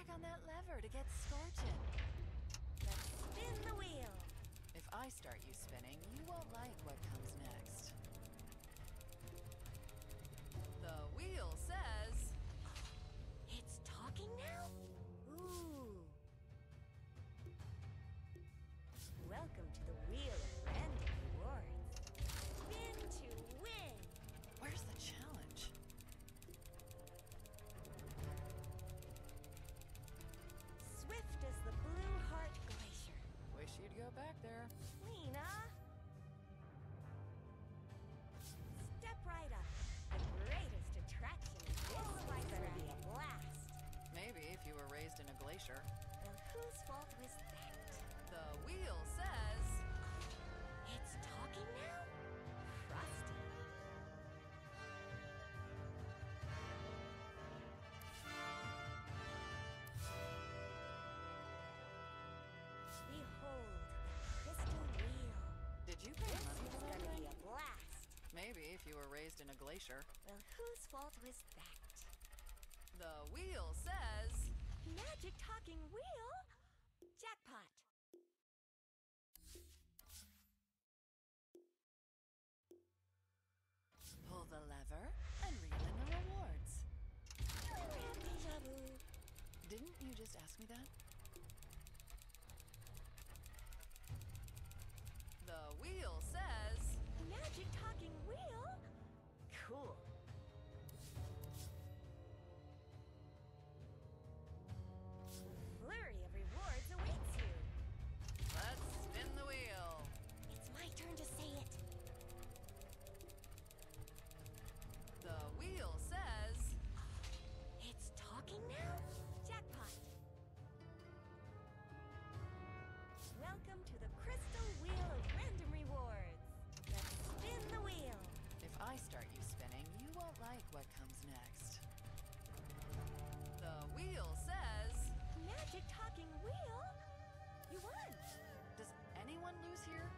back on that lever to get scorching. Let's spin the wheel. If I start you spinning, you won't like what comes next. The wheel says... It's talking now? Ooh. Welcome to the Wheel of Random Rewards. Spin to win. Where's the challenge? Swift as the Blue Heart Glacier. Wish you'd go back there. Lena. Step right up. The greatest attraction in this place gonna be a blast. Maybe if you were raised in a glacier. Well, whose fault was that? The wheel says... It's talking now? Frosty. Behold the crystal wheel. Did you pay This money is for that gonna thing? be a blast. Maybe if you were raised in a glacier. Well, whose fault was that? The wheel says... Magic talking wheel? Jackpot. Pull the lever and reel in the rewards. Deja vu. Didn't you just ask me that? The wheel says... Magic talking wheel? Cool. A flurry of rewards awaits you. Let's spin the wheel. It's my turn to say it. The wheel says... It's talking now? Jackpot. Welcome to the Crystal Wheel of Random Rewards. Let's spin the wheel. If I start you spinning, you won't like what comes next. The wheel says... Magic talking wheel? You won. Does anyone lose here?